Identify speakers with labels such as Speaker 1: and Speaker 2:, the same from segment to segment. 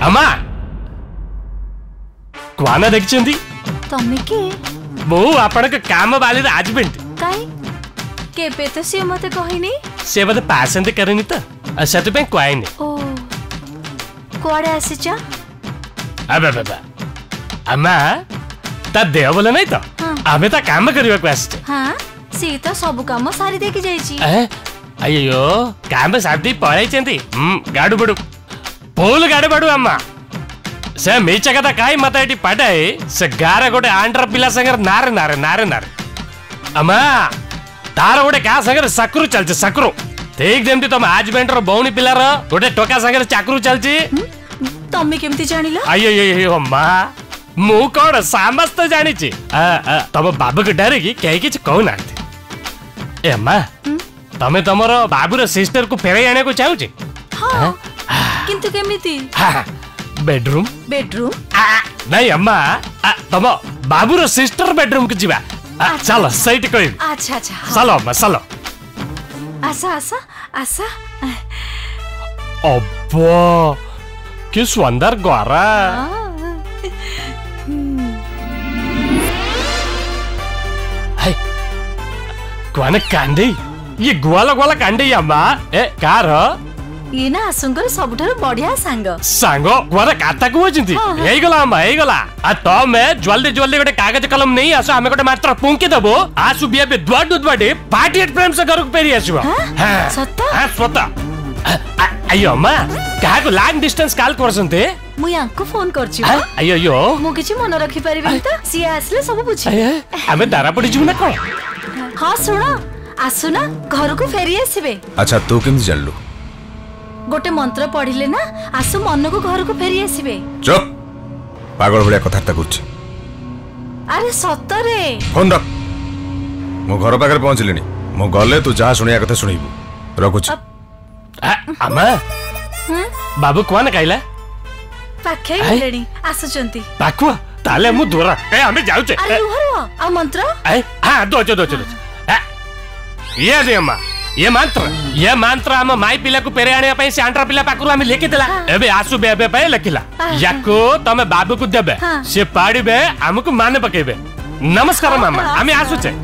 Speaker 1: अम्मा क्वाना देखिछंदी
Speaker 2: तमे के
Speaker 1: बो आपण के काम वाली हस्बैंड
Speaker 2: काई केबे तो से मते कहिनी
Speaker 1: से बते पसंद करनी त सेते पे क्वाइन
Speaker 2: ओ कोडे आसीचा
Speaker 1: अबे बाबा अम्मा ता देव बोले नहीं तो आमे ता काम करबा को आछे
Speaker 2: हां सी तो सब काम सारी देकी जाईची
Speaker 1: अयो काम साथी पळाई चंदी गाडू बडू फूल गाडू बडू अम्मा से मीचा कथा काई मत एटी पडाए से गारे गोटे आंड्र पिला संगर नारे नारे नारे नारे अम्मा तार गोटे का संगर सकरू चलचे सकरू ठीक जेमती तुम हस्बैंड रो बौणी पिलार गोटे टोका संगर चाकरू चलची
Speaker 2: तम्मे केमती जानिला
Speaker 1: अयो अम्मा मु कोन समस्त जानि छी तम बाबू के डरे की कहि किछ कहू नाथि ए अम्मा तमे तमरो बाबू रो सिस्टर को फेरै आने को चाहू छी
Speaker 2: हां किंतु केमिति
Speaker 1: बेडरूम
Speaker 2: बेडरूम
Speaker 1: नहीं अम्मा तम बाबू रो सिस्टर बेडरूम के जीवा चलो सही कहि
Speaker 2: अच्छा अच्छा
Speaker 1: चलो अम्मा चलो
Speaker 2: आसा आसा आसा
Speaker 1: अब्बा कि सुंदर गोरा हाय कोने कांडी ये ग्वाला ग्वाला कांडी अम्मा ए कार
Speaker 2: ये ना आसुंगर सबठार बढ़िया सांग
Speaker 1: ग्वारा काता को वचिंती हेई गला अम्मा हेई गला आ तो मैं जल्दी जल्दी गोटे कागज कलम नहीं आसो हमें गोटे मात्र पुंकी दबो आसु बिया बे द्वार दुदबाडे पार्टी एट प्रेम से घर को पेरी आसीबो हां
Speaker 2: सत्ता
Speaker 1: हां सत्ता अयो अम्मा कहा को लॉन्ग डिस्टेंस कॉल करसंते
Speaker 2: मु यांको फोन करछि
Speaker 1: अयो
Speaker 2: मु किछि मन रखि परिबि त सी आसले सब बुझी
Speaker 1: हमें दारा पड़ी छु ना को
Speaker 2: हां सुनो आसु ना घर को फेरी आसीबे
Speaker 3: अच्छा तू केम जानलु
Speaker 2: गोटे मंत्र पढ़िले ना आसु मन को घर को फेरी आसीबे
Speaker 3: चुप पागल भलिया कथार्ता करछि
Speaker 2: अरे सत्तरे
Speaker 3: फोन रख मो घर पाकर पहुंचलिनी मो गले तू जा सुनिया कथा सुनिबू रखुछि
Speaker 1: अम्मा बाबू कोन काइला
Speaker 2: पाखे लेडी आसुचंती
Speaker 1: पाखुआ ताले मु दूर ए हमें जाउ छे
Speaker 2: अरे रुहरो आ मंत्र
Speaker 1: हां दो ये दे अम्मा ये मंत्र हम माई पिला को पेरे आने पई से आंट्रा पिला पाकुर हम लेके देला एबे आसु बेबे पई लखिला याको तमे बाबू को देबे से पाड़ीबे हमको माने पकेबे नमस्कार मामा हमें आसु छे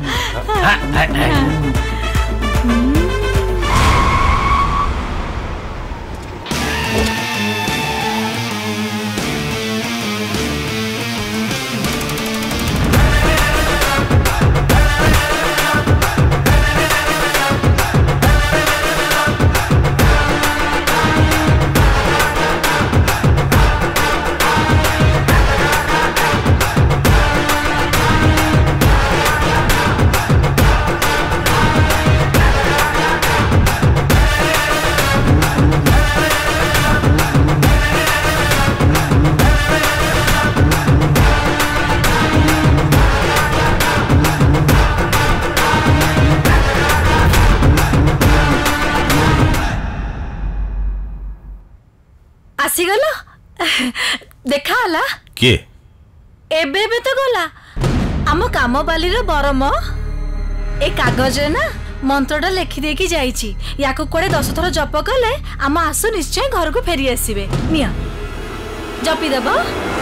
Speaker 1: देखा हला
Speaker 3: के
Speaker 2: एबे बे तो गला आम काम बाली रे बरम ए कागज ना मंत्रटा लिखि दे की जाईची याको कोड़े 10 थर जप कले आम आसु निश्चय घर को फेरी आसीबे निया जपी देबो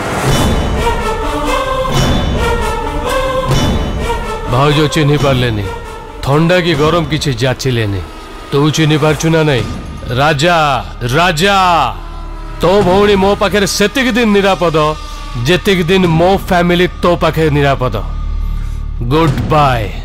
Speaker 1: भाउजो चिन्हि पारलेनी ठंडा की गरम किछि जाचिलेनी तू चिन्हि पारछु ना नहीं राजा राजा तो भौणी मो पाखे सेतिक दिन निरापद जेतिक दिन मो फैमिली तो पाखे निरापद गुड बाय।